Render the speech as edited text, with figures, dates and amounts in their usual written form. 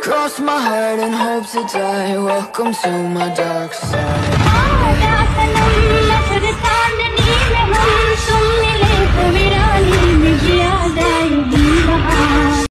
Cross my heart and hope to die. Welcome to my dark side.